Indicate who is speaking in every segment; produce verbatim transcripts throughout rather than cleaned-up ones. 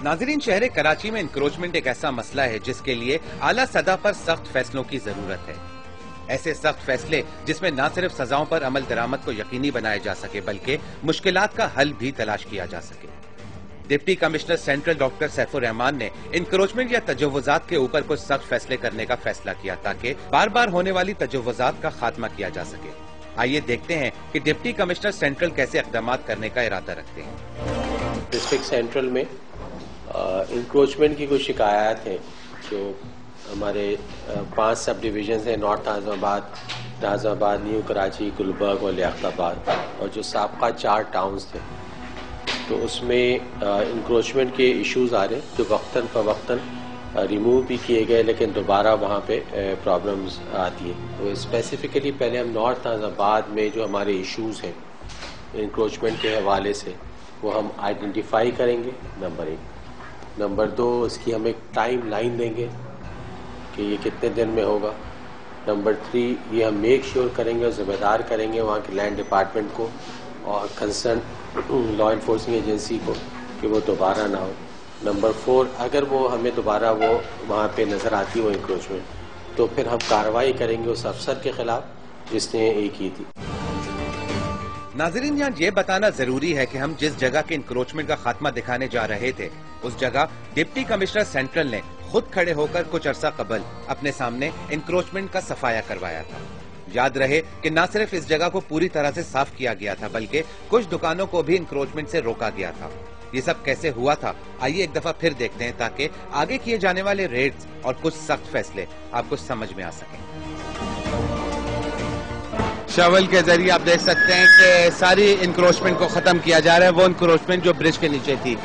Speaker 1: नाजरीन, शहर कराची में इंक्रोचमेंट एक ऐसा मसला है जिसके लिए आला सतह पर सख्त फैसलों की जरूरत है। ऐसे सख्त फैसले जिसमें न सिर्फ सजाओं पर अमल दरामद को यकीनी बनाया जा सके बल्कि मुश्किलात का हल भी तलाश किया जा सके। Deputy commissioner central doctor Saifur Rahman ने इंक्रोचमेंट या तजव्वुजात के ऊपर कुछ सख्त फैसले करने का फैसला किया ताकि बार बार होने वाली तजव्वुजात का खात्मा किया जा सके। आइए देखते हैं कि डिप्टी कमिश्नर सेंट्रल कैसे इक़दाम करने का इरादा रखते हैं।
Speaker 2: डिस्ट्रिक्ट सेंट्रल में इंक्रोचमेंट की कुछ शिकायत हैं जो हमारे पांच सब डिवीजन हैं, नॉर्थ आज़माबाद, नाज़माबाद, न्यू कराची, गुलबर्ग और लियाकताबाद, और जो साबका चार टाउन्स थे तो उसमें इंक्रोचमेंट के इश्यूज आ रहे हैं जो वक्तन फवक्तन रिमूव भी किए गए लेकिन दोबारा वहाँ पे प्रॉब्लम्स आती हैं। तो स्पेसिफिकली पहले हम नॉर्थ आज़माबाद में जो हमारे इश्यूज हैं इंक्रोचमेंट के हवाले से वो हम आइडेंटिफाई करेंगे, नंबर एक। नंबर दो, इसकी हम एक टाइम लाइन देंगे कि ये कितने दिन में होगा। नंबर थ्री, ये हम मेक श्योर करेंगे और जिम्मेदार करेंगे वहाँ के लैंड डिपार्टमेंट को और कंसर्न लॉ इन्फोर्सिंग एजेंसी को कि वो दोबारा ना हो। नंबर फोर, अगर वो हमें दोबारा वो वहाँ पे नज़र आती हो इंक्रोचमेंट तो फिर हम कार्रवाई करेंगे उस अफसर के खिलाफ जिसने ये की थी।
Speaker 1: नाजरीन, यहाँ ये बताना जरूरी है कि हम जिस जगह के इंक्रोचमेंट का खात्मा दिखाने जा रहे थे उस जगह डिप्टी कमिश्नर सेंट्रल ने खुद खड़े होकर कुछ अरसा कबल अपने सामने इंक्रोचमेंट का सफाया करवाया था। याद रहे कि न सिर्फ इस जगह को पूरी तरह से साफ किया गया था बल्कि कुछ दुकानों को भी इंक्रोचमेंट से रोका गया था। ये सब कैसे हुआ था आइए एक दफा फिर देखते हैं ताकि आगे किए जाने वाले रेड्स और कुछ सख्त फैसले आपको समझ में आ सकें। शवल के जरिए आप देख सकते हैं कि सारी इंक्रोचमेंट को खत्म किया जा रहा है। वो इंक्रोचमेंट जो ब्रिज के नीचे थी,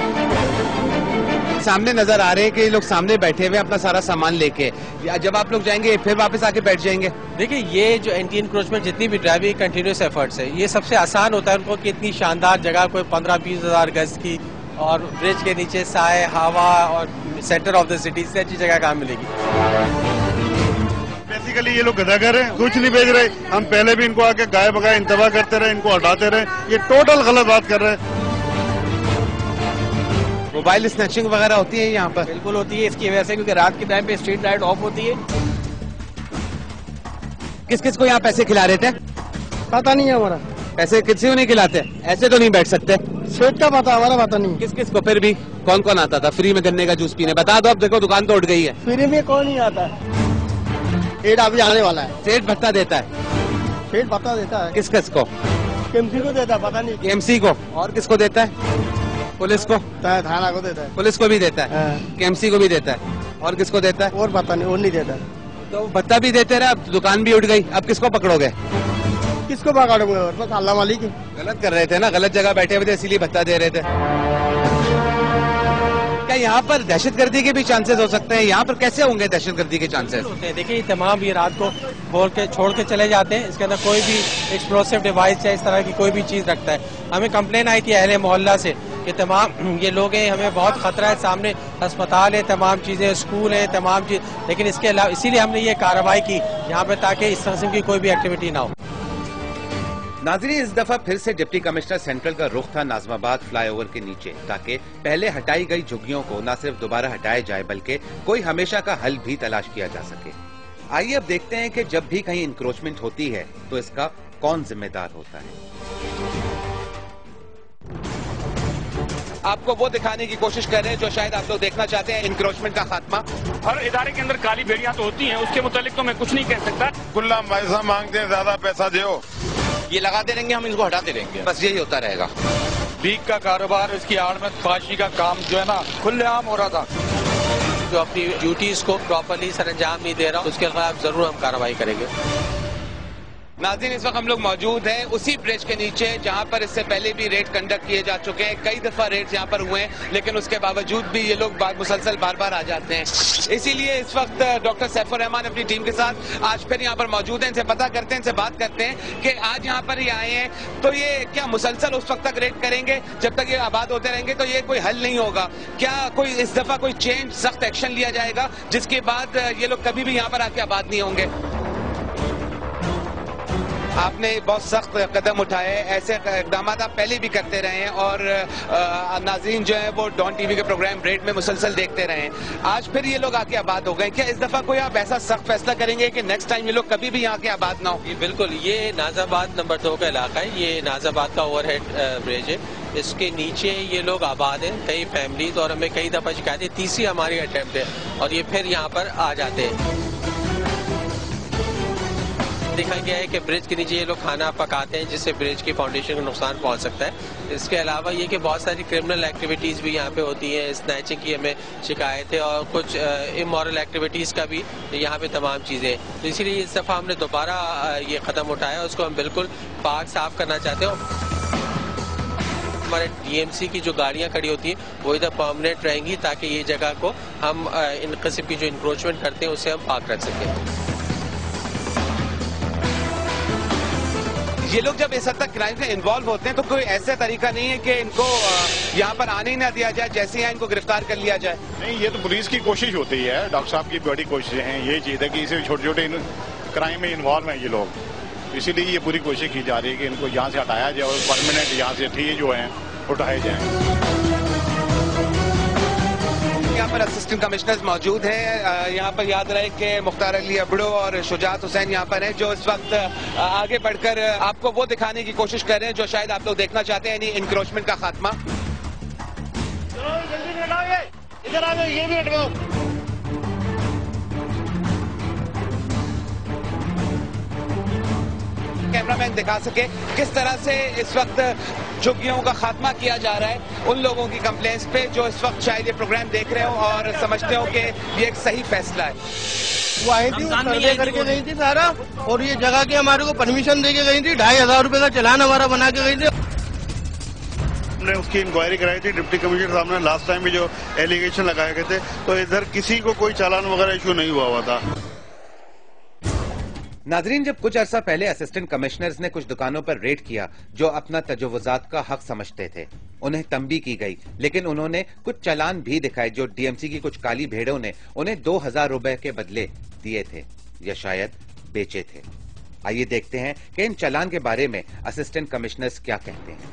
Speaker 1: सामने नजर आ रहे हैं कि ये लोग सामने बैठे हुए अपना सारा सामान लेके, जब आप लोग जाएंगे फिर वापस आके बैठ जाएंगे।
Speaker 3: देखिए, ये जो एंटी इंक्रोचमेंट जितनी भी ड्राइविंग कंटिन्यूस एफर्ट्स है, ये सबसे आसान होता है उनको कि इतनी शानदार जगह कोई पंद्रह बीस हजार गज की और ब्रिज के नीचे साए, हवा और सेंटर ऑफ द सिटी से अच्छी जगह कहाँ मिलेगी।
Speaker 4: बेसिकली ये लोग गदागर हैं, कुछ नहीं बेच रहे। हम पहले भी इनको आके गाय बगाए इंतबा करते रहे, इनको हटाते रहे। ये टोटल गलत बात कर रहे हैं।
Speaker 1: मोबाइल स्नैचिंग वगैरह होती है यहाँ पर?
Speaker 3: बिल्कुल होती है, इसकी वजह से क्योंकि रात के टाइम पे स्ट्रीट लाइट ऑफ होती है।
Speaker 1: किस किस को यहाँ पैसे खिला रहे थे?
Speaker 5: पता नहीं है हमारा।
Speaker 1: पैसे किसी को नहीं खिलाते? ऐसे तो नहीं बैठ सकते।
Speaker 5: सेठ का पता, हमारा पता नहीं।
Speaker 1: किस किस को? फिर भी कौन कौन आता था फ्री में गन्ने का जूस पीने? बता दो। अब देखो दुकान तो उठ गई है।
Speaker 5: फ्री में कौन नहीं आता? सेठ अभी आने वाला है।
Speaker 1: सेठ भत्ता देता है?
Speaker 5: सेठ भत्ता देता है।
Speaker 1: किस किस को?
Speaker 5: केएमसी को देता है, पता नहीं।
Speaker 1: केएमसी को? और किसको देता है? पुलिस को?
Speaker 5: थाना को देता है।
Speaker 1: पुलिस को भी देता है? केएमसी को भी देता है? और किसको देता है?
Speaker 5: और पता नहीं, और नहीं देता।
Speaker 1: तो भत्ता भी देते रहे, अब दुकान भी उठ गई, अब किसको पकड़ोगे?
Speaker 5: किसको पकड़ोगे? बस अल्लाह मालिक।
Speaker 1: गलत कर रहे थे ना, गलत जगह बैठे हुए थे इसीलिए भत्ता दे रहे थे। क्या यहाँ पर दहशतगर्दी के भी चांसेस हो सकते हैं? यहाँ पर कैसे होंगे दहशतगर्दी के चांसेस?
Speaker 3: देखिए, तमाम ये रात को खोल के छोड़ के चले जाते हैं। इसके अंदर कोई भी एक्सप्लोसिव डिवाइस या इस तरह की कोई भी चीज रखता है। हमें कंप्लेन आई थी अहले मोहल्ला से कि तमाम ये लोग हैं, हमें बहुत खतरा है, सामने अस्पताल है, तमाम चीजें, स्कूल है, तमाम चीज, लेकिन इसके अलावा इसीलिए हमने ये कार्रवाई की यहाँ पे ताकि इस किस्म की कोई भी एक्टिविटी ना हो।
Speaker 1: नाज़रीन, इस दफा फिर से डिप्टी कमिश्नर सेंट्रल का रुख था नाज़माबाद फ्लाईओवर के नीचे ताकि पहले हटाई गई झुग्गियों को न सिर्फ दोबारा हटाया जाए बल्कि कोई हमेशा का हल भी तलाश किया जा सके। आइए अब देखते हैं कि जब भी कहीं इंक्रोचमेंट होती है तो इसका कौन जिम्मेदार होता है। आपको वो दिखाने की कोशिश कर रहे हैं जो शायद आप लोग देखना चाहते हैं, इंक्रोचमेंट का खात्मा।
Speaker 6: हर इदारे के अंदर काली भेड़ियां तो होती हैं, उसके मुतालिक तो मैं कुछ नहीं कह सकता।
Speaker 4: गुल्ला पैसा मांगते हैं, ज्यादा पैसा दो,
Speaker 1: ये लगाते रहेंगे, हम इसको हटाते रहेंगे, बस यही होता रहेगा।
Speaker 6: बीक का कारोबार, इसकी आड़ में फाशी का काम जो है ना खुलेआम हो रहा था।
Speaker 3: जो अपनी ड्यूटीज को प्रॉपरली सर अंजाम नहीं दे रहा, उसके खिलाफ जरूर हम कार्रवाई करेंगे।
Speaker 1: नाज़रीन, इस वक्त हम लोग मौजूद हैं उसी ब्रिज के नीचे जहां पर इससे पहले भी रेड कंडक्ट किए जा चुके हैं। कई दफा रेड्स यहां पर हुए हैं लेकिन उसके बावजूद भी ये लोग मुसलसल बार बार आ जाते हैं। इसीलिए इस वक्त डॉक्टर सैफुर रहमान अपनी टीम के साथ आज फिर यहाँ पर मौजूद हैं। इनसे पता करते हैं, इनसे बात करते हैं कि आज यहाँ पर ये आए हैं तो ये क्या मुसलसल उस वक्त तक रेड करेंगे जब तक ये आबाद होते रहेंगे? तो ये कोई हल नहीं होगा क्या? कोई इस दफा कोई चेंज, सख्त एक्शन लिया जाएगा जिसके बाद ये लोग कभी भी यहाँ पर आके आबाद नहीं होंगे? आपने बहुत सख्त कदम उठाए, ऐसे इकदाम आप पहले भी करते रहे हैं और नाज़रीन जो है वो डॉन टीवी के प्रोग्राम रेड में मुसलसल देखते रहे हैं। आज फिर ये लोग आके आबाद हो गए, क्या इस दफा कोई आप ऐसा सख्त फैसला करेंगे कि नेक्स्ट टाइम ये लोग कभी भी यहाँ के आबाद ना हो?
Speaker 2: ये बिल्कुल, ये नाजाबाद नंबर दो का इलाका है, ये नाजाबाद का ओवरहेड ब्रिज है, इसके नीचे ये लोग आबाद हैं, कई फैमिलीज, और हमें कई दफा शिकायतें, तीसरी हमारी अटेम्प्ट है और ये फिर यहाँ पर आ जाते हैं। देखा गया है कि ब्रिज के नीचे ये लोग खाना पकाते हैं जिससे ब्रिज की फाउंडेशन को नुकसान पहुंच सकता है। इसके अलावा ये कि बहुत सारी क्रिमिनल एक्टिविटीज भी यहाँ पे होती हैं, स्नैचिंग की हमें शिकायत है और कुछ इमोरल एक्टिविटीज का भी यहाँ पे तमाम चीजें। तो इसीलिए इस दफा हमने दोबारा ये कदम उठाया, उसको हम बिल्कुल पार्क साफ करना चाहते हैं। हमारे डीएमसी की जो गाड़ियां खड़ी होती हैं वो इधर परमानेंट रहेंगी ताकि ये जगह को हम इन किस्म की जो इंक्रोचमेंट करते हैं उससे हम पाक रख सकें।
Speaker 1: ये लोग जब इस हद तक क्राइम में इन्वॉल्व होते हैं तो कोई ऐसा तरीका नहीं है कि इनको यहाँ पर आने ही ना दिया जाए, जैसे यहाँ इनको गिरफ्तार कर लिया जाए?
Speaker 4: नहीं, ये तो पुलिस की कोशिश होती है, डॉक्टर साहब की बड़ी कोशिशें हैं। ये चीज है कि इसे छोटे छोटे क्राइम में इन्वॉल्व हैं ये लोग, इसीलिए ये पूरी कोशिश की जा रही है कि इनको यहाँ से हटाया जाए और परमानेंट यहाँ से ठीक जो है उठाए जाए।
Speaker 1: यहाँ पर असिस्टेंट कमिश्नर्स मौजूद हैं। यहाँ पर याद रहे कि मुख्तार अली अबड़ो और शुजात हुसैन यहाँ पर हैं, जो इस वक्त आगे बढ़कर आपको वो दिखाने की कोशिश कर रहे हैं जो शायद आप लोग देखना चाहते हैं, यानी इंक्रोचमेंट का खात्मा।
Speaker 5: इधर आ जाओ, ये भी हटवाओ।
Speaker 1: कैमरामैन दिखा सके किस तरह से इस वक्त झुग्गियों का खात्मा किया जा रहा है उन लोगों की कंप्लेंट्स पे जो इस वक्त शायद ये प्रोग्राम देख रहे हो और समझते हो कि ये एक सही फैसला है।
Speaker 5: वो आई थी, सर्वे करके गई थी सारा, और ये जगह की हमारे को परमिशन दे के गई थी, ढाई हजार रूपये का चालान हमारा बना के गई थी।
Speaker 4: हमने उसकी इंक्वायरी कराई थी डिप्टी कमिश्नर साहब ने, लास्ट टाइम भी जो एलिगेशन लगाए गए थे, तो इधर किसी को कोई चालान वगैरह इशू नहीं हुआ हुआ था।
Speaker 1: नाजरीन, जब कुछ अरसा पहले असिस्टेंट कमिश्नर्स ने कुछ दुकानों पर रेड किया जो अपना तजव्वुजात का हक समझते थे, उन्हें तंबी की गई, लेकिन उन्होंने कुछ चालान भी दिखाए जो डीएमसी की कुछ काली भेड़ों ने उन्हें दो हजार रुपए के बदले दिए थे या शायद बेचे थे। आइए देखते हैं कि इन चालान के बारे में असिस्टेंट कमिश्नर्स क्या कहते हैं।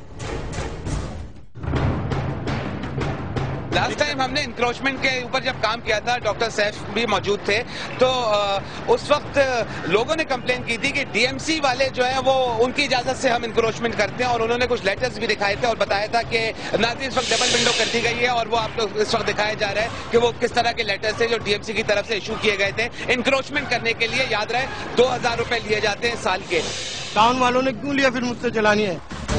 Speaker 1: लास्ट टाइम हमने इंक्रोचमेंट के ऊपर जब काम किया था, डॉक्टर सैफ भी मौजूद थे, तो उस वक्त लोगों ने कंप्लेन की थी कि डीएमसी वाले जो है वो उनकी इजाजत से हम इंक्रोचमेंट करते हैं, और उन्होंने कुछ लेटर्स भी दिखाए थे और बताया था कि नाज़रीन इस वक्त डबल विंडो कर दी गई है और वो आप लोग इस वक्त दिखाया जा रहा है कि वो किस तरह के लेटर्स थे जो डीएमसी की तरफ से इशू किए गए थे इंक्रोचमेंट करने के लिए। याद रहे दो हजार रुपए लिए जाते हैं साल के।
Speaker 5: टाउन वालों ने क्यों लिया फिर मुझसे चलानी है?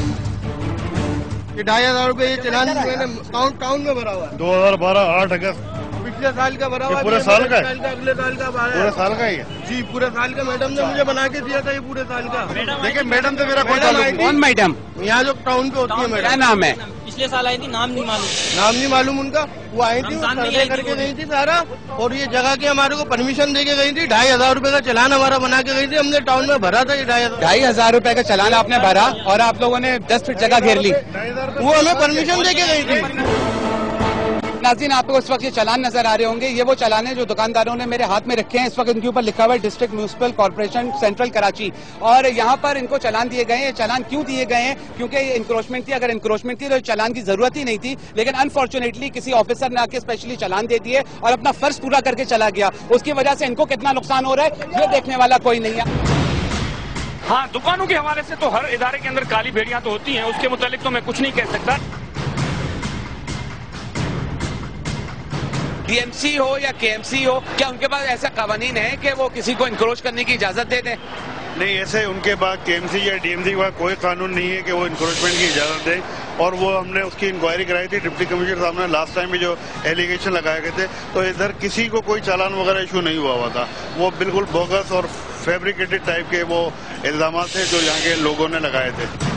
Speaker 5: ये ढाई हजार रूपये ये चलान मैंने टाउन टाउन में भरा हुआ है।
Speaker 4: दो हजार बारह आठ अगस्त
Speaker 5: पिछले साल का भरा हुआ है।
Speaker 4: पूरे साल का है?
Speaker 5: अगले साल का भरा है।
Speaker 4: पूरे साल का ही है
Speaker 5: जी, पूरे साल का। मैडम ने मुझे बना के दिया था ये पूरे साल का।
Speaker 4: देखिए मैडम से मेरा कोई ताल्लुक नहीं।
Speaker 3: कौन मैडम?
Speaker 5: यहाँ जो टाउन पे होती है मैडम।
Speaker 3: क्या नाम है?
Speaker 7: पिछले साल आई थी, नाम नहीं मालूम।
Speaker 5: नाम नहीं मालूम उनका। वो आई थी, सर्वे करके गई थी सारा, और ये जगह की हमारे को परमिशन दे के गई थी, ढाई हजार रूपये का चालान हमारा बना के गई थी। हमने टाउन में भरा था ये ढाई हजार
Speaker 3: ढाई हजार रुपए का चालान आपने भरा और आप लोगों ने दस फीट जगह घेर ली।
Speaker 5: वो हमें परमिशन दे के गई थी।
Speaker 3: नाज़रीन, आपको इस वक्त ये चालान नजर आ रहे होंगे, ये वो चालान है जो दुकानदारों ने मेरे हाथ में रखे हैं। इस वक्त इनके ऊपर लिखा हुआ है district municipal corporation central Karachi, और यहाँ पर इनको चालान दिए गए हैं। चालान क्यों दिए गए हैं? क्योंकि ये इंक्रोचमेंट थी। अगर इंक्रोचमेंट थी तो चालान की जरूरत ही नहीं थी, लेकिन अनफॉर्चुनेटली किसी ऑफिसर ने आके स्पेशली चालान दे दिए और अपना फर्ज पूरा करके चला गया। उसकी वजह से इनको कितना नुकसान हो रहा है ये देखने वाला कोई नहीं है।
Speaker 8: हाँ, दुकानों के हवाले से तो हर इदारे के अंदर काली भेड़ियां तो होती हैं, उसके मुतालिक तो मैं कुछ नहीं कह सकता।
Speaker 1: डीएमसी हो या केएमसी हो, क्या उनके पास ऐसा कानून है कि वो किसी को इंक्रोच करने की इजाजत दे दें?
Speaker 4: नहीं, ऐसे उनके पास केएमसी या डीएमसी का कोई कानून नहीं है कि वो इंक्रोचमेंट की इजाजत दें, और वो हमने उसकी इंक्वायरी कराई थी डिप्टी कमिश्नर साहब ने, लास्ट टाइम भी जो एलिगेशन लगाए गए थे, तो इधर किसी को कोई चालान वगैरह इशू नहीं हुआ हुआ था। वो बिल्कुल बोगस और फैब्रिकेटेड टाइप के वो इल्जाम थे जो यहाँ के लोगों ने लगाए थे।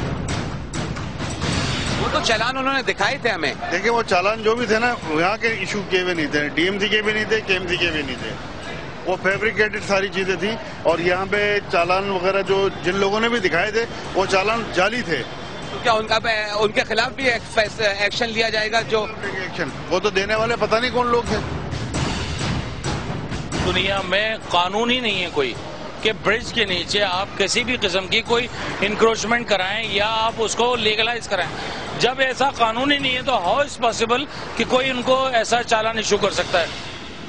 Speaker 1: वो तो चालान उन्होंने दिखाए थे हमें।
Speaker 4: देखिए वो चालान जो भी थे ना, यहाँ के इशू किए हुए नहीं थे, डीएमसी के भी नहीं थे, केएमसी के भी नहीं थे। वो फैब्रिकेटेड सारी चीजें थी, और यहाँ पे चालान वगैरह जो जिन लोगों ने भी दिखाए थे वो चालान जाली थे।
Speaker 1: तो क्या उनका उनके खिलाफ भी एक्शन लिया जाएगा? जो
Speaker 4: एक्शन वो तो देने वाले पता नहीं कौन लोग हैं।
Speaker 8: दुनिया में कानून ही नहीं है कोई
Speaker 9: कि ब्रिज के नीचे आप किसी भी किस्म की कोई इंक्रोचमेंट कराएं या आप उसको लीगलाइज कराएं। जब ऐसा कानून ही नहीं है तो हाउ इज पॉसिबल कि कोई उनको ऐसा चालान इशू कर सकता है।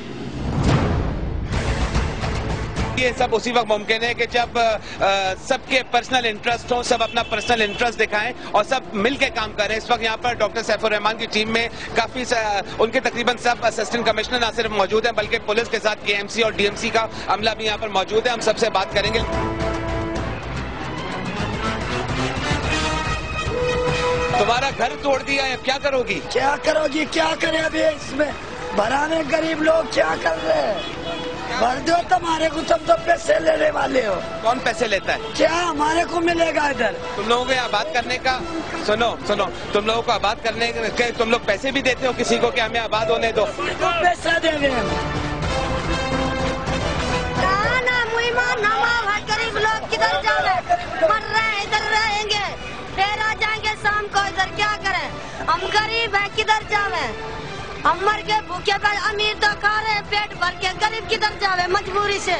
Speaker 1: ये सब उसी वक्त मुमकिन है कि जब सबके पर्सनल इंटरेस्ट हो, सब अपना पर्सनल इंटरेस्ट दिखाएं और सब मिलकर काम करें। इस वक्त यहाँ पर डॉक्टर सैफुर रहमान की टीम में काफी उनके तकरीबन सब असिस्टेंट कमिश्नर ना सिर्फ मौजूद हैं बल्कि पुलिस के साथ केएमसी और डीएमसी का अमला भी यहाँ पर मौजूद है। हम सबसे बात करेंगे। तुम्हारा घर तोड़ दिया है, क्या करोगी?
Speaker 10: क्या करोगी? क्या करें अभी इसमें भरा में गरीब लोग क्या कर रहे हैं? भर दो तुम्हारे को, तुम तो पैसे लेने वाले हो।
Speaker 1: कौन पैसे लेता है?
Speaker 10: क्या हमारे को मिलेगा इधर?
Speaker 1: तुम लोगों को आबाद करने का, सुनो सुनो, तुम लोगों को आबाद करने के तुम लोग पैसे भी देते हो किसी को कि हमें आबाद होने दो?
Speaker 10: तो पैसा दे रहे हैं।
Speaker 11: गरीब लोग किधर जावे? मर रहे हैं, इधर रहेंगे, फिर आ जाएंगे शाम को। इधर क्या करें? हम गरीब हैं, किधर जावे? हम मर के भूखे पर, अमीर तो खा रहे हैं पेट भर के, गरीब किधर जावे मजबूरी से।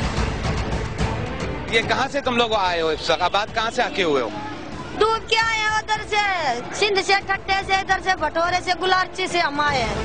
Speaker 1: ये कहाँ से तुम लोग आए हो? इस वक्त आबाद कहाँ से आके हुए हो?
Speaker 11: डूब के आए हैं उधर से, सिंध से, ठट्टे से, इधर से भटोरे से, गुलारची से हम आए हैं।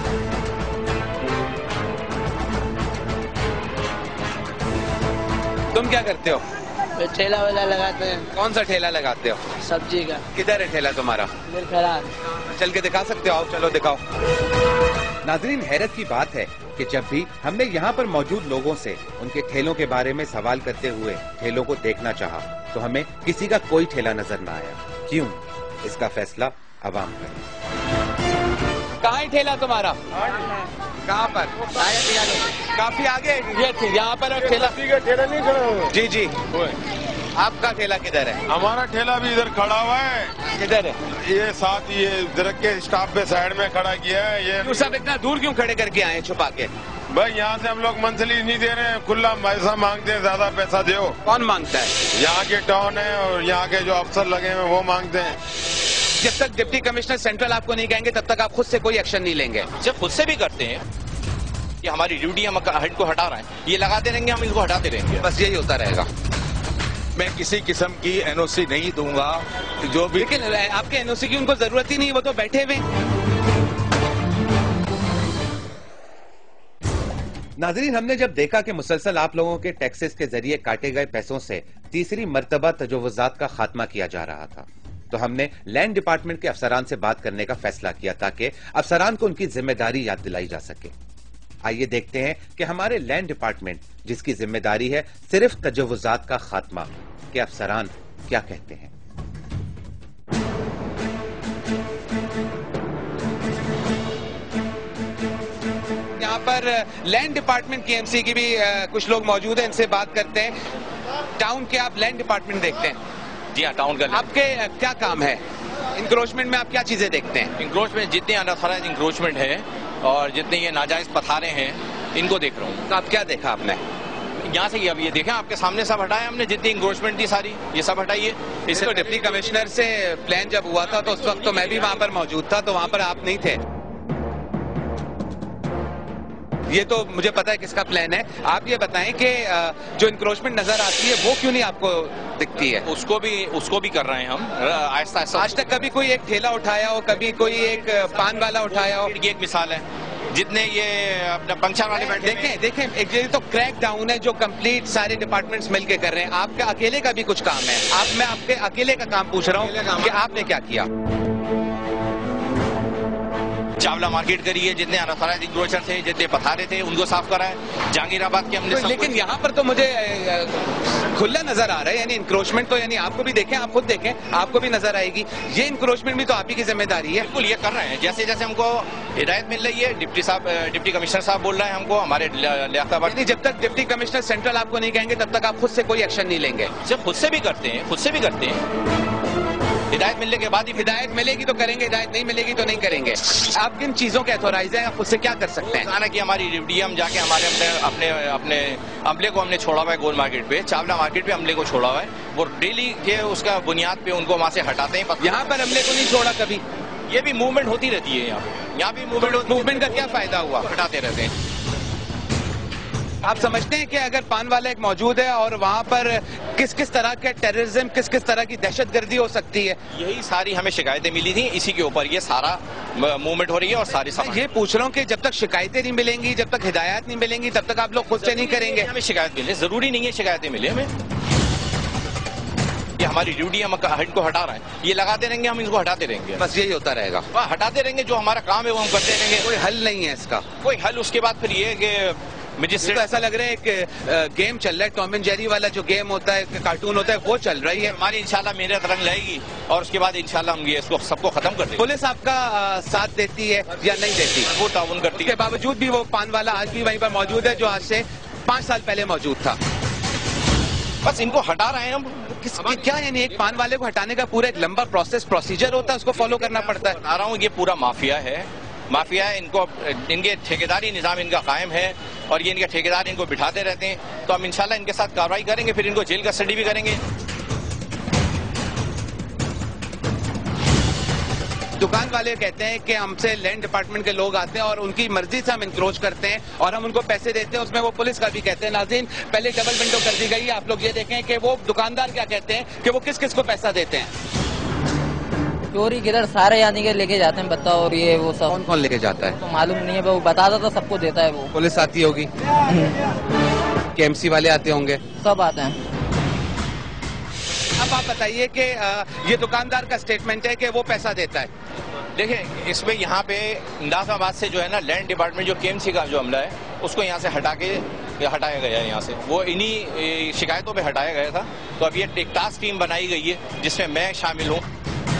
Speaker 1: तुम क्या करते हो?
Speaker 10: ठेला वेला लगाते हैं।
Speaker 1: कौन सा ठेला लगाते हो?
Speaker 10: सब्जी का।
Speaker 1: किधर है ठेला तुम्हारा? चल के दिखा सकते हो? आओ चलो दिखाओ। नाजरीन, हैरत की बात है कि जब भी हमने यहाँ पर मौजूद लोगों से उनके ठेलों के बारे में सवाल करते हुए ठेलों को देखना चाहा तो हमें किसी का कोई ठेला नजर न आया। क्यों? इसका फैसला अवाम करे। कहाँ है ठेला तुम्हारा? कहाँ पर? काफी आगे। ये यहाँ पर ठेला
Speaker 12: ठेला नहीं खड़ा।
Speaker 1: जी जी। आपका ठेला किधर है?
Speaker 12: हमारा ठेला भी इधर खड़ा हुआ है।
Speaker 1: किधर है?
Speaker 12: ये साथ ये दरख्त के स्टाफ पे साइड में खड़ा किया है। ये
Speaker 1: क्यों सब इतना दूर क्यों खड़े करके आए छुपा के?
Speaker 12: भाई यहाँ से हम लोग मंथली नहीं दे रहे हैं, खुला पैसा मांगते हैं, ज्यादा पैसा दो।
Speaker 1: कौन मांगता है?
Speaker 12: यहाँ के टाउन है और यहाँ के जो अफसर लगे हैं वो मांगते हैं।
Speaker 1: जब तक डिप्टी कमिश्नर सेंट्रल आपको नहीं कहेंगे तब तक आप खुद से कोई एक्शन नहीं लेंगे?
Speaker 13: जब खुद से भी करते हैं कि हमारी ड्यूटी हम हेड को हटा रहे हैं, ये लगाते रहेंगे, हम इनको हटाते रहेंगे,
Speaker 1: बस यही होता रहेगा।
Speaker 14: मैं किसी किस्म की एनओसी नहीं दूंगा जो भी।
Speaker 1: लेकिन आपके एनओसी की उनको जरूरत ही नहीं, वो तो बैठे हुए। नाजरीन, हमने जब देखा कि मुसलसल आप लोगों के टैक्सेस के जरिए काटे गए पैसों से तीसरी मर्तबा तजव्वुजात का खात्मा किया जा रहा था तो हमने लैंड डिपार्टमेंट के अफसरान से बात करने का फैसला किया ताकि अफसरान को उनकी जिम्मेदारी याद दिलाई जा सके। आइए देखते हैं कि हमारे लैंड डिपार्टमेंट, जिसकी जिम्मेदारी है सिर्फ तजव्वुजात का खात्मा, के अफसरान क्या कहते हैं। यहाँ पर लैंड डिपार्टमेंट केएमसी की भी कुछ लोग मौजूद हैं, इनसे बात करते हैं। टाउन के आप लैंड डिपार्टमेंट देखते हैं?
Speaker 13: जी हाँ, टाउन का।
Speaker 1: आपके क्या काम है? इंक्रोचमेंट में आप क्या चीजें देखते हैं?
Speaker 13: इंक्रोचमेंट जितने अनऑथराइज्ड इंक्रोचमेंट है और जितने ये नाजायज पथारे हैं इनको देख रहा हूँ।
Speaker 1: तो आप क्या देखा आपने?
Speaker 13: यहाँ से अब ये देखें, आपके सामने सब हटाया हमने, जितनी इंक्रोचमेंट थी सारी ये सब हटाइए।
Speaker 1: इससे तो डिप्टी कमिश्नर से प्लान जब हुआ था तो उस वक्त तो मैं भी वहाँ पर मौजूद था, तो वहाँ पर आप नहीं थे। ये तो मुझे पता है किसका प्लान है। आप ये बताएं कि जो इंक्रोचमेंट नजर आती है वो क्यों नहीं आपको दिखती है?
Speaker 13: उसको भी उसको भी कर रहे हैं हम आहिस्ता आहिस्ता।
Speaker 1: आज तक कभी कोई एक ठेला उठाया हो, कभी कोई एक पान वाला उठाया हो?
Speaker 13: एक मिसाल है, जितने ये अपना पंक्चर वाले बैठे
Speaker 1: देखें देखें एक ये तो क्रैक डाउन है जो कंप्लीट सारे डिपार्टमेंट्स मिलके कर रहे हैं। आपका अकेले का भी कुछ काम है। आप मैं आपके अकेले का काम पूछ रहा हूँ कि आपने क्या किया?
Speaker 13: चावला मार्केट करी है, जितने अनऑथराइज्ड इंक्रोचर थे, जितने पथारे थे उनको साफ करा है। जहांगीराबाद के हमने
Speaker 1: तो लेकिन यहाँ पर तो मुझे खुला नजर आ रहा है, यानी इंक्रोचमेंट तो यानी आपको भी देखें, आप खुद देखें, आपको भी नजर आएगी। ये इंक्रोचमेंट भी तो आप ही की जिम्मेदारी है।
Speaker 13: बिल्कुल, ये कर रहे हैं। जैसे जैसे हमको हिदायत मिल रही है, डिप्टी साहब डिप्टी कमिश्नर साहब बोल रहे हैं हमको, हमारे लियाकताबाद।
Speaker 1: जब तक डिप्टी कमिश्नर सेंट्रल आपको नहीं कहेंगे तब तक आप खुद से कोई एक्शन नहीं लेंगे?
Speaker 13: जब खुद से भी करते हैं, खुद से भी करते हैं। हिदायत मिलने के बाद ही,
Speaker 1: हिदायत मिलेगी तो करेंगे, हिदायत नहीं मिलेगी तो नहीं करेंगे। आप किन चीजों के अथोराइज हैं, आप उससे क्या कर सकते हैं?
Speaker 13: हालांकि हमारी ड्यूटी, हम जाके हमारे अपने अपने अपने अमले को हमने छोड़ा हुआ है गोल मार्केट पे, चावला मार्केट पे अमले को छोड़ा हुआ है। वो डेली के उसका बुनियाद पे उनको वहाँ से हटाते हैं।
Speaker 1: यहाँ पर अमले को नहीं छोड़ा कभी?
Speaker 13: ये भी मूवमेंट होती रहती है यहाँ पे, यहाँ भी मूवमेंट
Speaker 1: मूवमेंट का क्या फायदा हुआ?
Speaker 13: हटाते रहते हैं।
Speaker 1: आप समझते हैं कि अगर पान वाला एक मौजूद है और वहाँ पर किस किस तरह के टेररिज्म, किस किस तरह की दहशतगर्दी हो सकती है?
Speaker 13: यही सारी हमें शिकायतें मिली थी, इसी के ऊपर ये सारा मूवमेंट हो रही है। और सारी
Speaker 1: ये पूछ रहा हूँ कि जब तक शिकायतें नहीं मिलेंगी, जब तक हिदायत नहीं मिलेंगी, तब तक आप लोग खुद से नहीं करेंगे?
Speaker 13: हमें शिकायत मिले, जरूरी नहीं है शिकायतें मिले हमें, ये हमारी ड्यूटी हम इनको हटा रहे हैं, ये लगाते रहेंगे, हम इनको हटाते रहेंगे,
Speaker 1: बस यही होता रहेगा।
Speaker 13: वह हटाते रहेंगे, जो हमारा काम है वो हम करते रहेंगे।
Speaker 1: कोई हल नहीं है इसका?
Speaker 13: कोई हल उसके बाद फिर ये कि
Speaker 1: मुझे तो ऐसा लग रहा है कि गेम चल रहा है, टॉम एंड जेरी वाला जो गेम होता है, कार्टून होता है, वो चल रही है।
Speaker 13: हमारी इंशाल्लाह मेहनत रंग लाएगी और उसके बाद इंशाल्लाह हम ये इसको सबको खत्म कर देंगे।
Speaker 1: पुलिस आपका साथ देती है या नहीं देती?
Speaker 13: वो ताउन करती है।
Speaker 1: उसके बावजूद भी वो पान वाला आज भी वहीं पर मौजूद है जो आज से पांच साल पहले मौजूद था।
Speaker 13: बस इनको हटा रहे हैं हम।
Speaker 1: किस, क्या यानी एक पान वाले को हटाने का पूरा एक लंबा प्रोसेस प्रोसीजर होता है, उसको फॉलो करना पड़ता है?
Speaker 13: बता रहा हूँ, ये पूरा माफिया है, माफिया है। इनको इनके ठेकेदारी निजाम इनका कायम है और ये इनके ठेकेदार इनको बिठाते रहते हैं। तो हम इंशाल्लाह इनके साथ कार्रवाई करेंगे, फिर इनको जेल कस्टडी भी करेंगे।
Speaker 1: दुकान वाले कहते हैं कि हमसे लैंड डिपार्टमेंट के लोग आते हैं और उनकी मर्जी से हम इंक्रोच करते हैं और हम उनको पैसे देते हैं, उसमें वो पुलिस का भी कहते हैं। नाज़रीन, पहले डबल विंडो कर दी गई है, आप लोग ये देखें कि वो दुकानदार क्या कहते हैं कि वो किस किस को पैसा देते हैं।
Speaker 7: चोरी किधर सारे यानी के लेके जाते हैं, बताओ। और ये वो सब
Speaker 1: कौन कौन लेके जाता है?
Speaker 7: तो मालूम नहीं है, वो बताता तो सबको देता है। वो
Speaker 1: पुलिस आती होगी, केएमसी वाले आते होंगे,
Speaker 7: सब आते हैं।
Speaker 1: अब आप बताइए कि ये दुकानदार का स्टेटमेंट है कि वो पैसा देता है।
Speaker 13: देखिए, इसमें यहाँ पे नाज़ाबाद से जो है ना लैंड डिपार्टमेंट जो केएमसी का जो अमला है उसको यहाँ से हटा के हटाया गया है। यहाँ से वो इन्हीं शिकायतों पे हटाया गया था। तो अब ये एक टास्क टीम बनाई गई है जिसमें मैं शामिल हूँ।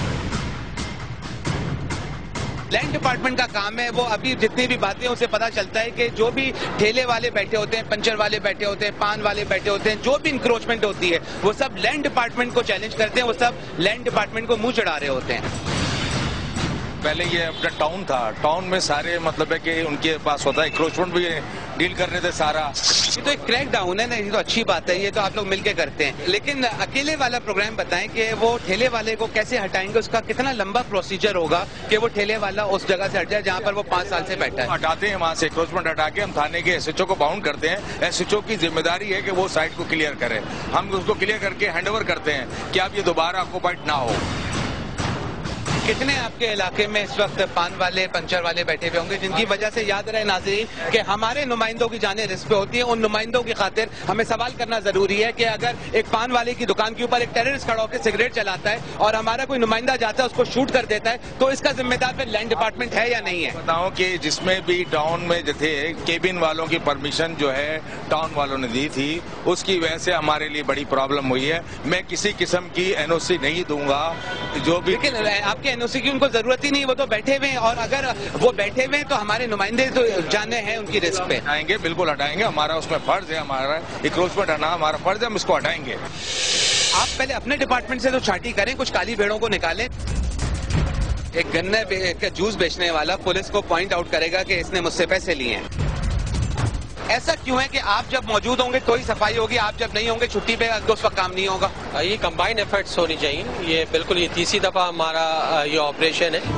Speaker 1: लैंड डिपार्टमेंट का काम है, वो अभी जितनी भी बातें उसे पता चलता है कि जो भी ठेले वाले बैठे होते हैं, पंचर वाले बैठे होते हैं, पान वाले बैठे होते हैं, जो भी इंक्रोचमेंट होती है वो सब लैंड डिपार्टमेंट को चैलेंज करते हैं, वो सब लैंड डिपार्टमेंट को मुंह चढ़ा रहे होते हैं।
Speaker 14: पहले ये अपना टाउन था, टाउन में सारे मतलब है कि उनके पास होता है, इंक्रोचमेंट भी डील करने थे सारा।
Speaker 1: ये तो एक क्रैक डाउन है ना, ये तो अच्छी बात है, ये तो आप लोग मिलके करते हैं। लेकिन अकेले वाला प्रोग्राम बताएं कि वो ठेले वाले को कैसे हटाएंगे, उसका कितना लंबा प्रोसीजर होगा कि वो ठेले वाला उस जगह से हट जाए जहाँ पर वो पांच साल से बैठा है।
Speaker 14: हटाते हैं वहाँ से, इंक्रोचमेंट हटा के हम थाने के एसएचओ को बाउंड करते हैं। एसएचओ की जिम्मेदारी है कि वो साइट को क्लियर करे, हम उसको क्लियर करके हैंडओवर करते हैं कि आप ये दोबारा ऑक्युपाइड ना हो।
Speaker 1: कितने आपके इलाके में इस वक्त पान वाले, पंचर वाले बैठे हुए होंगे जिनकी वजह से याद रहे नाज़रीन कि हमारे नुमाइंदों की जाने रिस्क पे होती है। उन नुमाइंदों की खातिर हमें सवाल करना जरूरी है कि अगर एक पान वाले की दुकान के ऊपर एक टेररिस्ट खड़ा होकर सिगरेट चलाता है और हमारा कोई नुमाइंदा जाता है उसको शूट कर देता है, तो इसका जिम्मेदार फिर लैंड डिपार्टमेंट है या नहीं है?
Speaker 14: बताऊं कि जिसमें भी टाउन में जो थे केबिन वालों की परमिशन जो है टाउन वालों ने दी थी, उसकी वजह से हमारे लिए बड़ी प्रॉब्लम हुई है। मैं किसी किस्म की एनओसी नहीं दूंगा जो भी।
Speaker 1: लेकिन आपके एनओसी की उनको जरूरत ही नहीं, वो तो बैठे हुए हैं और अगर वो बैठे हुए हैं तो हमारे नुमाइंदे तो जाने हैं उनकी रिस्क पे।
Speaker 14: हटाएंगे, बिल्कुल हटाएंगे, हमारा उसमें फर्ज है, हमारा इंक्रोचमेंट हटाना हमारा फर्ज है, हम इसको हटाएंगे।
Speaker 1: आप पहले अपने डिपार्टमेंट से तो छांटी करें, कुछ काली भेड़ों को निकालें। एक गन्ने का जूस बेचने वाला पुलिस को पॉइंट आउट करेगा कि इसने मुझसे पैसे लिए हैं। ऐसा क्यों है कि आप जब मौजूद होंगे तो ही सफाई होगी, आप जब नहीं होंगे छुट्टी पे तो उस वक्त काम नहीं होगा?
Speaker 3: ये कंबाइंड एफर्ट्स होनी चाहिए। ये बिल्कुल ये तीसरी दफा हमारा ये ऑपरेशन है।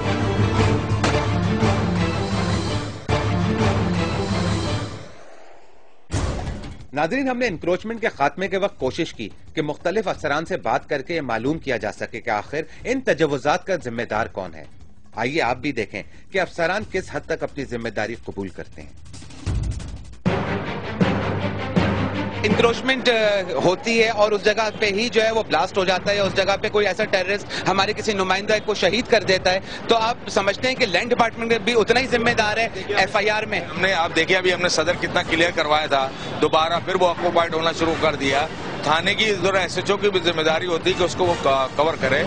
Speaker 1: नाज़रीन, हमने इंक्रोचमेंट के खात्मे के वक्त कोशिश की कि मुख्तलिफ अफसरान से बात करके ये मालूम किया जा सके कि आखिर इन तजव्वुज़ात का जिम्मेदार कौन है। आइए आप भी देखें कि अफसरान किस हद तक अपनी जिम्मेदारी कबूल करते हैं। इंक्रोचमेंट होती है और उस जगह पे ही जो है वो ब्लास्ट हो जाता है, उस जगह पे कोई ऐसा टेररिस्ट हमारे किसी नुमाइंदा को शहीद कर देता है, तो आप समझते हैं कि लैंड डिपार्टमेंट भी उतना ही जिम्मेदार है एफआईआर में?
Speaker 14: हमने आप देखिए अभी हमने सदर कितना क्लियर करवाया था, दोबारा फिर वो ऑक्युपाइड होना शुरू कर दिया। थाने की जरा एसएचओ की भी जिम्मेदारी होती है कि उसको वो कवर करे।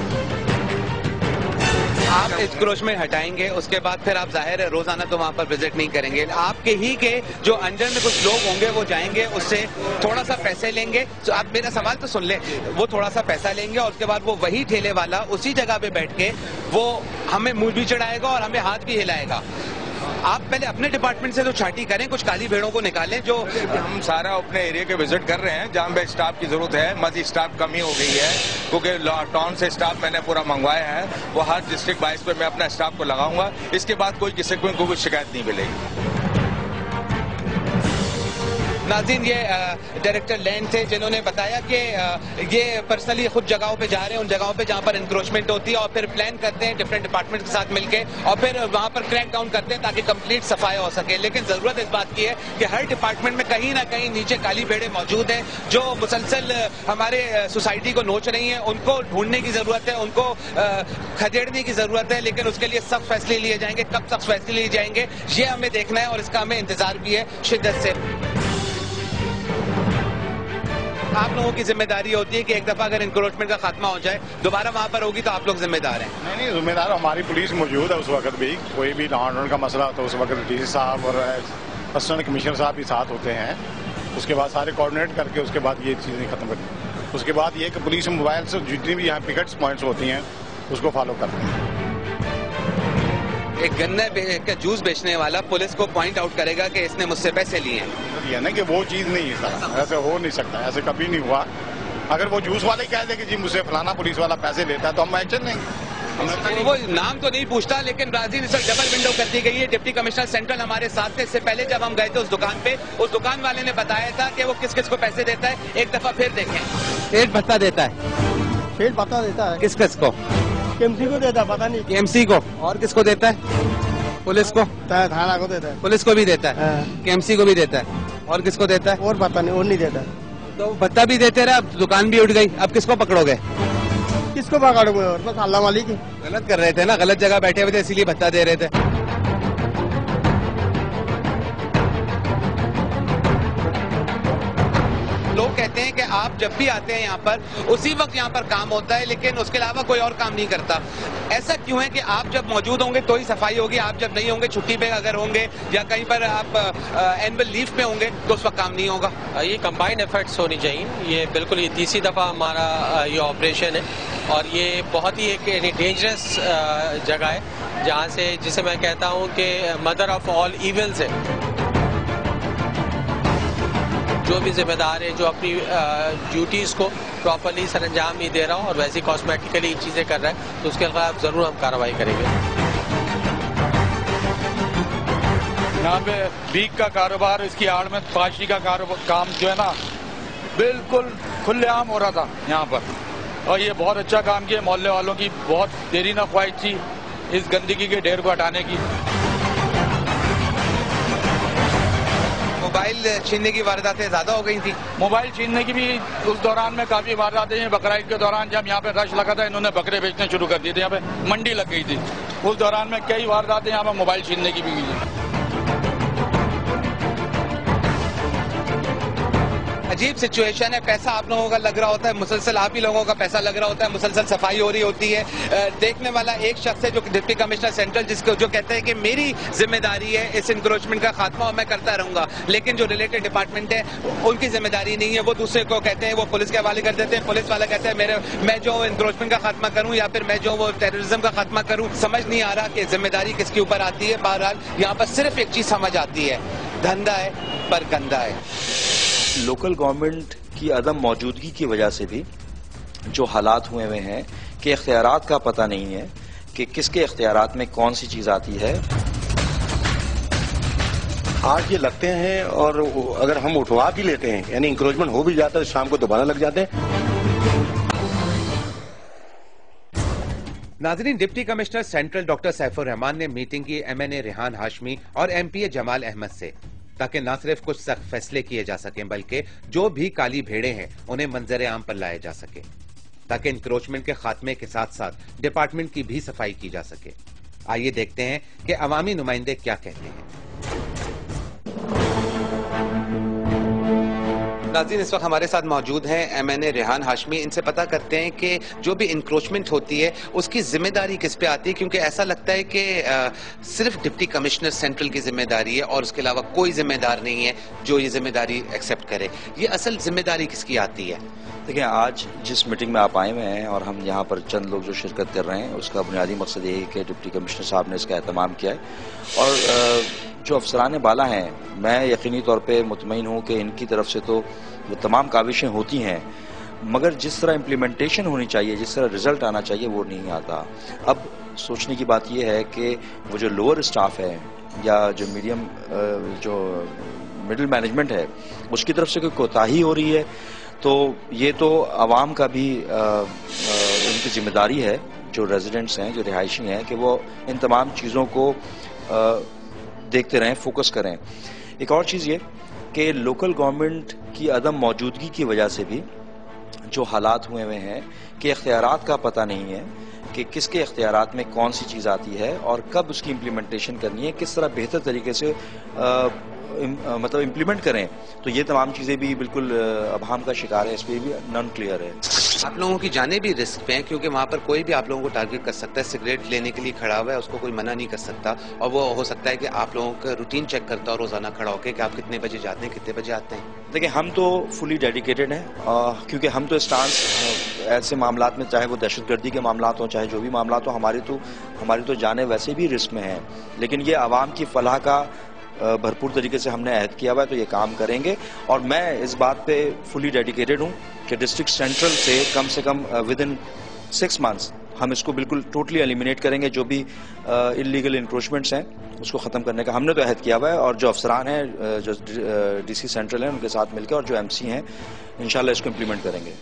Speaker 1: आप इंक्रोचमेंट हटाएंगे, उसके बाद फिर आप जाहिर है रोजाना तो वहां पर विजिट नहीं करेंगे। आपके ही के जो अंडर में कुछ लोग होंगे वो जाएंगे, उससे थोड़ा सा पैसे लेंगे। तो आप मेरा सवाल तो सुन ले, वो थोड़ा सा पैसा लेंगे और उसके बाद वो वही ठेले वाला उसी जगह पे बैठ के वो हमें मुंह भी चढ़ाएगा और हमें हाथ भी हिलाएगा। आप पहले अपने डिपार्टमेंट से तो छांटी करें, कुछ काली भेड़ों को निकालें। जो
Speaker 14: हम सारा अपने एरिया के विजिट कर रहे हैं जहाँ पे स्टाफ की जरूरत है, मजीद स्टाफ कमी हो गई है क्योंकि टाउन से स्टाफ मैंने पूरा मंगवाया है, वो हर डिस्ट्रिक्ट वाइज पे मैं अपना स्टाफ को लगाऊंगा। इसके बाद कोई किसी को कोई शिकायत नहीं मिलेगी।
Speaker 1: नाज़रीन, ये डायरेक्टर लैंड थे जिन्होंने बताया कि ये पर्सनली खुद जगहों पे जा रहे हैं, उन जगहों पे जहां पर इंक्रोचमेंट होती है, और फिर प्लान करते हैं डिफरेंट डिपार्टमेंट के साथ मिलकर, और फिर वहां पर क्रैक डाउन करते हैं ताकि कंप्लीट सफाई हो सके। लेकिन जरूरत इस बात की है कि हर डिपार्टमेंट में कहीं ना कहीं नीचे काली भेड़ें मौजूद हैं जो मुसलसल हमारे सोसाइटी को नोच रही हैं। उनको ढूंढने की जरूरत है, उनको खदेड़ने की जरूरत है, लेकिन उसके लिए सख्त फैसले लिए जाएंगे। कब सख्त फैसले लिए जाएंगे ये हमें देखना है, और इसका हमें इंतजार भी है शिद्दत से। आप लोगों की जिम्मेदारी होती है कि एक दफा अगर इंक्रोचमेंट का खात्मा हो जाए, दोबारा वहां पर होगी तो आप लोग जिम्मेदार हैं।
Speaker 12: नहीं नहीं, जिम्मेदार हमारी पुलिस मौजूद है। उस वक्त भी कोई भी लॉ एंड ऑर्डर का मसला होता है, उस वक्त डी सी साहब और असिस्टेंट कमिश्नर साहब भी साथ होते हैं। उसके बाद सारे कोऑर्डिनेट करके उसके बाद ये चीजें खत्म करती। उसके बाद ये कि पुलिस मोबाइल से जितनी भी यहाँ पिकेट्स पॉइंट्स होती हैं उसको फॉलो करते हैं।
Speaker 1: एक गन्ने का जूस बेचने वाला पुलिस को पॉइंट आउट करेगा कि इसने मुझसे पैसे लिए हैं।
Speaker 12: ये ना कि वो चीज नहीं है सर, ऐसे हो नहीं सकता, ऐसे कभी नहीं हुआ। अगर वो जूस वाले कह दे कि जी मुझसे फलाना पुलिस वाला पैसे लेता है तो हम एक्शन लेंगे।
Speaker 1: वो नाम तो नहीं पूछता, लेकिन ब्राजील इस डबल विंडो कर दी गई है। डिप्टी कमिश्नर सेंट्रल हमारे साथ थे। इससे पहले जब हम गए थे उस दुकान पे, उस दुकान वाले ने बताया था कि वो किस किस को पैसे देता है। एक दफा फिर देखें।
Speaker 5: पेट भत्ता देता है, पेट भत्ता देता है।
Speaker 1: किस किस को?
Speaker 5: केएमसी को देता है, पता नहीं
Speaker 1: केएमसी को। और किसको देता है? पुलिस को,
Speaker 5: थाना को देता है।
Speaker 1: पुलिस को भी देता है, केएमसी को भी देता है। और किसको देता है?
Speaker 5: और पता नहीं, और नहीं देता।
Speaker 1: तो भत्ता भी देते रहे, अब दुकान भी उठ गई, अब किसको पकड़ोगे?
Speaker 5: किसको पकड़ोगे? और बस अल्लाह मालिक ही।
Speaker 1: गलत कर रहे थे ना, गलत जगह बैठे हुए थे इसीलिए भत्ता दे रहे थे। लोग कहते हैं कि आप जब भी आते हैं यहाँ पर उसी वक्त यहाँ पर काम होता है, लेकिन उसके अलावा कोई और काम नहीं करता। ऐसा क्यों है कि आप जब मौजूद होंगे तो ही सफाई होगी, आप जब नहीं होंगे, छुट्टी पे अगर होंगे या कहीं पर आप एनुअल लीव पे होंगे तो उस वक्त काम नहीं होगा?
Speaker 3: ये कंबाइंड एफर्ट्स होनी चाहिए। ये बिल्कुल ये तीसरी दफा हमारा ये ऑपरेशन है, और ये बहुत ही एक यानी डेंजरस जगह है जहाँ से, जिसे मैं कहता हूँ कि मदर ऑफ ऑल इविल्स है। जो भी जिम्मेदार है, जो अपनी ड्यूटीज को प्रॉपरली सर अंजाम नहीं दे रहा हो और वैसी कॉस्मेटिकली चीजें कर रहा है, तो उसके खिलाफ जरूर हम कार्रवाई करेंगे।
Speaker 6: यहाँ पे भीख का कारोबार, इसकी आड़ में फाशी का काम जो है ना बिल्कुल खुलेआम हो रहा था यहाँ पर, और ये बहुत अच्छा काम किया। मोहल्ले वालों की बहुत देरी न ख्वाहिश थी इस गंदगी के ढेर को हटाने की।
Speaker 1: मोबाइल छीनने की वारदातें ज्यादा हो गई थी।
Speaker 6: मोबाइल छीनने की भी उस दौरान में काफी वारदातें हैं। बकरा ईद के दौरान जब यहाँ पे रश लगा था, इन्होंने बकरे बेचने शुरू कर दिए थे। यहाँ पे मंडी लग गई थी, उस दौरान में कई वारदातें यहाँ पे मोबाइल छीनने की भी हुई है।
Speaker 1: अजीब सिचुएशन है। पैसा आप लोगों का लग रहा होता है, मुसलसल आप ही लोगों का पैसा लग रहा होता है, मुसलसल सफाई हो रही होती है। देखने वाला एक शख्स है जो डिप्टी कमिश्नर सेंट्रल, जिसको जो कहते हैं कि मेरी जिम्मेदारी है इस इंक्रोचमेंट का खात्मा और मैं करता रहूंगा, लेकिन जो रिलेटेड डिपार्टमेंट है उनकी जिम्मेदारी नहीं है। वो दूसरे को कहते हैं, वो पुलिस के हवाले कर देते हैं। पुलिस वाला कहता है मेरे मैं जो इंक्रोचमेंट का खात्मा करूं या फिर मैं जो वो टेररिज्म का खात्मा करूं। समझ नहीं आ रहा कि जिम्मेदारी किसके ऊपर आती है। बहरहाल यहाँ पर सिर्फ एक चीज समझ आती है, धंधा है पर गंदा है।
Speaker 15: लोकल गवर्नमेंट की अदम मौजूदगी की वजह से भी जो हालात हुए हुए हैं कि इख्तियारात का पता नहीं है कि किसके इख्तियारात में कौन सी चीज आती है।
Speaker 16: आज ये लगते हैं, और अगर हम उठवा भी लेते हैं, यानी इंक्रोचमेंट हो भी जाता है, शाम को दोबारा लग जाते हैं।
Speaker 1: नाज़रीन, deputy commissioner central doctor Saifur Rahman ने मीटिंग की एमएनए रेहान हाशमी और एमपीए जमाल अहमद से, ताकि न सिर्फ कुछ सख्त फैसले किए जा सकें बल्कि जो भी काली भेड़े हैं उन्हें मंजर आम पर लाया जा सके, ताकि इंक्रोचमेंट के खात्मे के साथ साथ डिपार्टमेंट की भी सफाई की जा सके। आइए देखते हैं कि अवामी नुमाइंदे क्या कहते हैं। नाज़रीन, इस वक्त हमारे साथ मौजूद हैं एमएनए रेहान हाशमी। इनसे पता करते हैं कि जो भी इंक्रोचमेंट होती है उसकी जिम्मेदारी किस पे आती है, क्योंकि ऐसा लगता है कि सिर्फ डिप्टी कमिश्नर सेंट्रल की जिम्मेदारी है और उसके अलावा कोई जिम्मेदार नहीं है जो ये जिम्मेदारी एक्सेप्ट करे। ये असल जिम्मेदारी किसकी आती है?
Speaker 15: देखिए, आज जिस मीटिंग में आप आए हुए हैं और हम यहाँ पर चंद लोग जो शिरकत कर रहे हैं, उसका बुनियादी मकसद ये है कि डिप्टी कमिश्नर साहब ने इसका एहतमाम किया है। और जो अफसरान बाला हैं, मैं यकीनी तौर पे मुतमईन हूँ कि इनकी तरफ से तो वो तमाम काविशें होती हैं, मगर जिस तरह इम्प्लीमेंटेशन होनी चाहिए, जिस तरह रिजल्ट आना चाहिए, वो नहीं आता। अब सोचने की बात यह है कि वो जो लोअर स्टाफ है या जो मीडियम जो मिडिल मैनेजमेंट है उसकी तरफ से कोई कोताही हो रही है तो ये तो आवाम का भी आ, आ, उनकी जिम्मेदारी है, जो रेजिडेंट्स हैं, जो रिहायशी हैं, कि वो इन तमाम चीज़ों को आ, देखते रहें, फोकस करें। एक और चीज़ ये कि लोकल गवर्नमेंट की अदम मौजूदगी की वजह से भी जो हालात हुए हुए हैं कि इख्तियारात का पता नहीं है कि किसके इख्तियारात में कौन सी चीज़ आती है और कब उसकी इम्प्लीमेंटेशन करनी है, किस तरह बेहतर तरीके से आ, इम, आ, मतलब इम्प्लीमेंट करें, तो ये तमाम चीज़ें भी बिल्कुल अभाम का शिकार है, इस पर भी नॉन क्लियर है।
Speaker 1: आप लोगों की जानें भी रिस्क पे हैं क्योंकि वहाँ पर कोई भी आप लोगों को टारगेट कर सकता है, सिगरेट लेने के लिए खड़ा हुआ है, उसको कोई मना नहीं कर सकता, और वो हो सकता है कि आप लोगों का रूटीन चेक करता हो रोजाना खड़ा होकर कि आप कितने बजे जाते हैं, कितने बजे आते हैं।
Speaker 15: देखिए, हम तो फुली डेडिकेटेड हैं क्योंकि हम तो स्टांस ऐसे मामलात में, चाहे वो दहशतगर्दी के मामलात हों, चाहे जो भी मामलात हो, हमारी तो हमारी तो जाने वैसे भी रिस्क में हैं, लेकिन ये आवाम की फलाह का भरपूर तरीके से हमने अहद किया हुआ है, तो ये काम करेंगे। और मैं इस बात पे फुली डेडिकेटेड हूँ कि डिस्ट्रिक्ट सेंट्रल से कम से कम विद इन सिक्स मंथ्स हम इसको बिल्कुल टोटली एलिमिनेट करेंगे, जो भी इलीगल इंक्रोचमेंट्स हैं उसको ख़त्म करने का हमने तो अहद किया हुआ है। और जो अफसरान हैं, जो डीसी सेंट्रल हैं, उनके साथ मिलकर, और जो एमसी हैं, इंशाल्लाह इसको इम्प्लीमेंट करेंगे।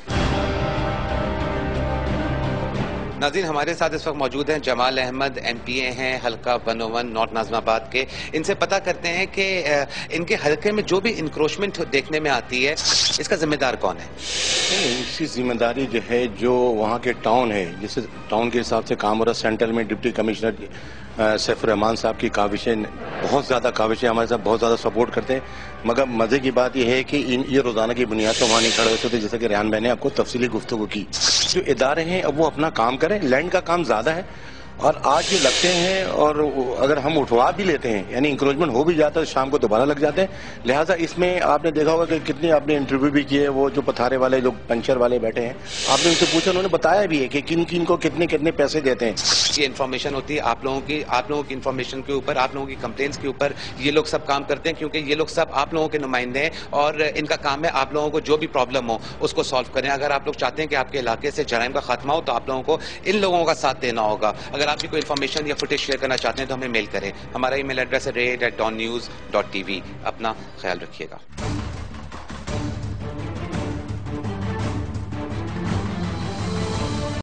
Speaker 1: नाज़रीन, हमारे साथ इस वक्त मौजूद हैं जमाल अहमद, एमपीए हैं हल्का one O one north Nazimabad के। इनसे पता करते हैं कि इनके हल्के में जो भी इंक्रोचमेंट देखने में आती है, इसका जिम्मेदार कौन है?
Speaker 16: इसकी जिम्मेदारी जो है, जो वहाँ के टाउन है, जिस टाउन के हिसाब से काम हो रहा है, सेंट्रल में डिप्टी कमिश्नर सैफ रहमान साहब की काविशें, बहुत ज़्यादा काविशें हमारे साथ बहुत ज़्यादा सपोर्ट करते हैं। मगर मज़े की बात यह है कि इन ये रोज़ाना की बुनियाद तो वहाँ नहीं खड़े होते थे, जैसे कि रेहान भाई ने आपको तफसीली गुफ्तगू की। जो इदारे हैं अब वो अपना काम करें, लैंड का काम ज़्यादा है और आज जो लगते हैं, और अगर हम उठवा भी लेते हैं, यानी इंक्रोचमेंट हो भी जाता है, तो शाम को दोबारा लग जाते हैं। लिहाजा इसमें आपने देखा होगा कि कितने आपने इंटरव्यू भी किए, वो जो पथारे वाले लोग पंचर वाले बैठे हैं, आपने उनसे पूछा, उन्होंने बताया भी है कि किन किन को कितने कितने पैसे देते हैं।
Speaker 1: ये इन्फॉर्मेशन होती है आप लोगों की, आप लोगों की इन्फॉर्मेशन के ऊपर, आप लोगों की कंप्लेंट्स के ऊपर ये लोग सब काम करते हैं, क्योंकि ये लोग सब आप लोगों के नुमाइंदे हैं और इनका काम है आप लोगों को जो भी प्रॉब्लम हो उसको सॉल्व करें। अगर आप लोग चाहते हैं कि आपके इलाके से जराइम का खात्मा हो, तो आप लोगों को इन लोगों का साथ देना होगा। अगर आपकी कोई इन्फॉर्मेशन या फुटेज शेयर करना चाहते हैं तो हमें मेल करें। हमारा ईमेल एड्रेस है red at Dawn news dot TV. अपना ख्याल रखिएगा।